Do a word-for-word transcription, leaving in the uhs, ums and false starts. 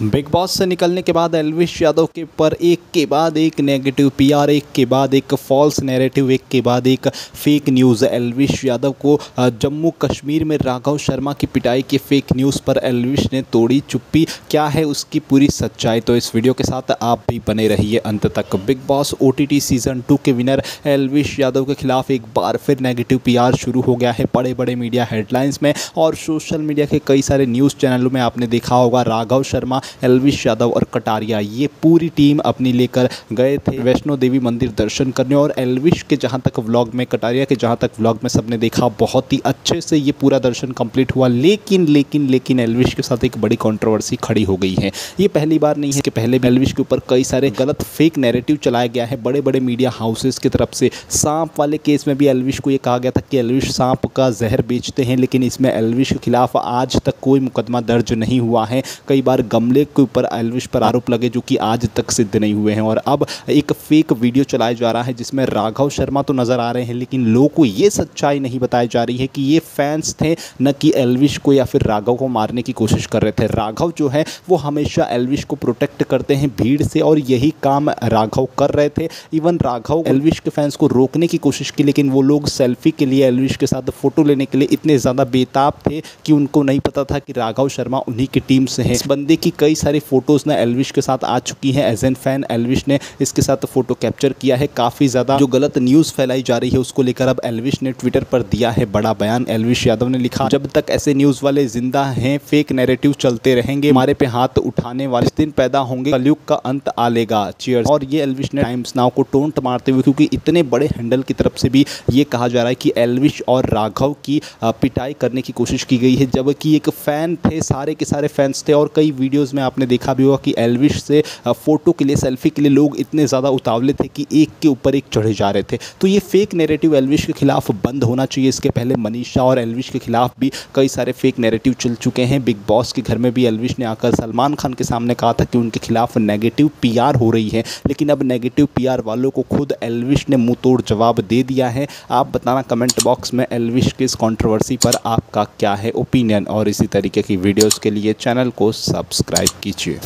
Big boss से निकलने के बाद एल्विश यादव के ऊपर एक के बाद एक नेगेटिव पीआर, एक के बाद एक फॉल्स नैरेटिव, एक के बाद एक फेक न्यूज़। एल्विश यादव को जम्मू कश्मीर में राघव शर्मा की पिटाई के फेक न्यूज़ पर एल्विश ने तोड़ी चुप्पी। क्या है उसकी पूरी सच्चाई, तो इस वीडियो के साथ आप भी बने रहिए अंत तक। Bigg Boss OTT season two के विनर एल्विश यादव के खिलाफ एक बार फिर नेगेटिव पीआर शुरू हो गया है। बड़े बड़े मीडिया हेडलाइंस में और सोशल मीडिया के कई सारे न्यूज़ चैनलों में आपने देखा होगा, राघव शर्मा, एल्विश यादव और कटारिया ये पूरी टीम अपनी लेकर गए थे वैष्णो देवी मंदिर दर्शन करने। और एल्विश के जहां तक व्लॉग में, कटारिया के जहां तक व्लॉग में सबने देखा, बहुत ही अच्छे से ये पूरा दर्शन कंप्लीट हुआ। लेकिन लेकिन लेकिन एल्विश के साथ एक बड़ी कंट्रोवर्सी खड़ी हो गई है। ये पहली बार नहीं है कि पहले भी एल्विश के ऊपर कई सारे गलत फेक नैरेटिव चलाया गया है बड़े बड़े मीडिया हाउसेस की तरफ से। सांप वाले केस में भी एल्विश को ये कहा गया था कि एल्विश सांप का जहर बेचते हैं, लेकिन इसमें एल्विश के खिलाफ आज तक कोई मुकदमा दर्ज नहीं हुआ है। कई बार गमले के ऊपर एल्विश पर आरोप लगे जो कि आज तक सिद्ध नहीं हुए हैं। और अब एक फेक वीडियो चलाया जा रहा है जिसमें राघव शर्मा तो नजर आ रहे हैं, लेकिन लोगों को ये सच्चाई नहीं बताई जा रही है कि ये फैंस थे न कि एल्विश को या फिर राघव को मारने की कोशिश कर रहे थे। राघव जो है वो हमेशा एल्विश को प्रोटेक्ट करते हैं भीड़ से, और यही काम राघव कर रहे थे। इवन राघव एल्विश के फैंस को रोकने की कोशिश की, लेकिन वो लोग सेल्फी के लिए, एल्विश के साथ फोटो लेने के लिए इतने ज़्यादा बेताब थे कि उनको नहीं पता था कि राघव शर्मा उन्हीं की टीम से है। इस बंदे की कई सारी फोटोज़ ना एल्विश के साथ आ चुकी हैं। एज एन फैन एल्विश ने इसके साथ फोटो कैप्चर किया है। काफ़ी ज़्यादा जो गलत न्यूज़ फैलाई जा रही है उसको लेकर अब एल्विश ने ट्विटर पर दिया है बड़ा बयान। एल्विश यादव ने लिखा, जब तक ऐसे न्यूज़ वाले जिंदा हैं, फेक नैरेटिव चलते रहेंगे, हमारे पे हाथ उठाने वाले दिन पैदा होंगे, कलयुग का अंत आ लेगा, चीयर्स। और ये एल्विश ने टाइम्स नाउ को टोंट मारते हुए, क्योंकि इतने बड़े हैंडल की तरफ से भी ये कहा जा रहा है कि एल्विश और राघव की पिटाई करने की कोशिश की गई है, जबकि एक फ़ैन थे, सारे के सारे फैंस थे। और कई वीडियोज़ में आपने देखा भी होगा कि एल्विश से फोटो के लिए, सेल्फी के लिए लोग इतने ज़्यादा उतावले थे कि एक के ऊपर एक चढ़े जा रहे थे। तो ये फेक नैरेटिव एल्विश के खिलाफ बंद होना चाहिए। इसके पहले मनीषा और एल्विश के खिलाफ भी कई सारे फेक नैरेटिव चल चुके हैं। बिग बॉस के घर में भी एल्विश ने आकर सलमान खान के सामने कहा था कि उनके खिलाफ नेगेटिव पीआर हो रही है, लेकिन अब नेगेटिव पीआर वालों को खुद एल्विश ने मुंह तोड़ जवाब दे दिया है। आप बताना कमेंट बॉक्स में एल्विश की इस कंट्रोवर्सी पर आपका क्या है ओपिनियन, और इसी तरीके की वीडियोज़ के लिए चैनल को सब्सक्राइब कीजिए।